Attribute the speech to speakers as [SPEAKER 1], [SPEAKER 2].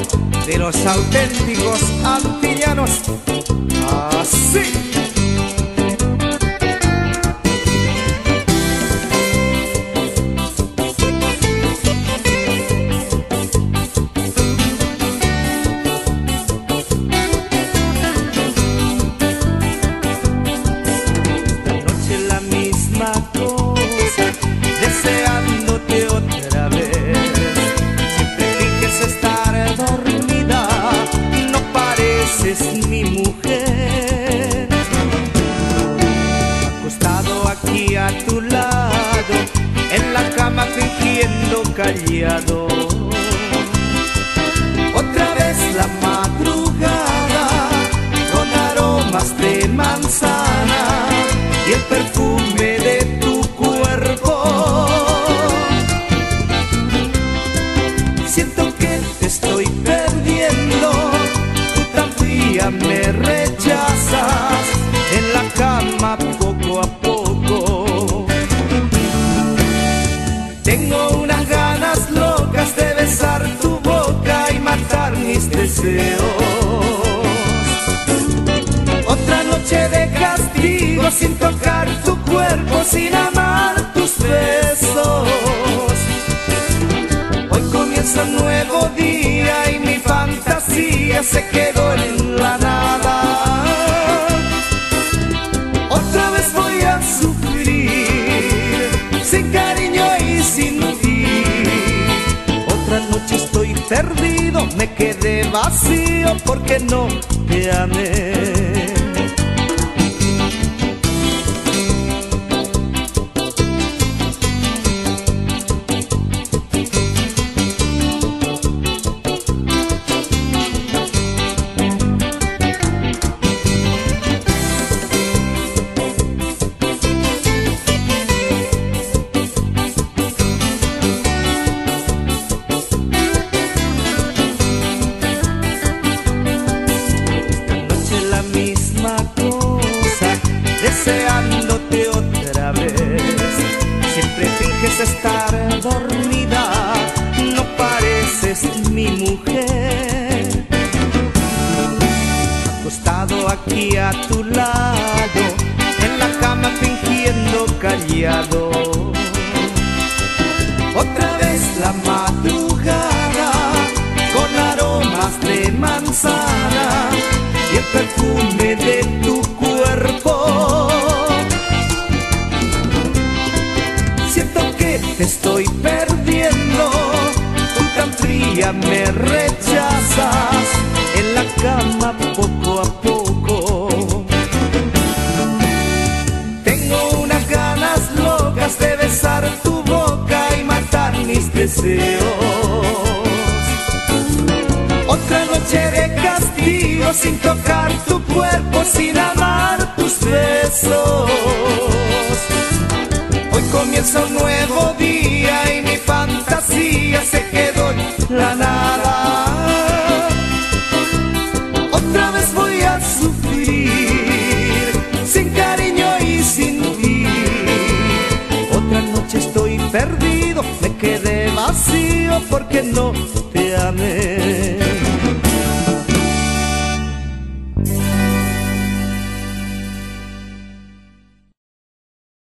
[SPEAKER 1] de los auténticos antillanos. Así.
[SPEAKER 2] Deseándote otra vez, siempre finges estar dormida, no pareces mi mujer. Acostado aquí a tu lado, en la cama fingiendo callado. Otra vez la madrugada, con aromas de manzana y el perfume de tu cuerpo. Siento que te estoy perdiendo, tú tan fría me rechazas, en la cama poco a poco. Tengo unas ganas locas de besar tu boca y matar mis deseos. Otra noche de castigo sin tocar tu cuerpo, sin amar tus besos. Hoy comienza un nuevo día y mi fantasía se quedó en la nada. Otra vez voy a sufrir, sin cariño y sin ti. Otra noche estoy perdido, me quedé vacío porque no te amé. Deseándote otra vez, siempre finges estar dormida, no pareces mi mujer. Acostado aquí a tu lado, en la cama fingiendo callado. Otra vez la madrugada, con aromas de manzana y el perfume de tu cuerpo. Te estoy perdiendo, tú tan fría me rechazas, en la cama poco a poco. Tengo unas ganas locas de besar tu boca y matar mis deseos. Otra noche de castigo sin tocar tu cuerpo, sin amar tus besos. Hoy comienza un nuevo día y mi fantasía se quedó en la nada. Otra vez voy a sufrir, sin cariño y sin ti. Otra noche estoy perdido, me quedé vacío porque no te amé.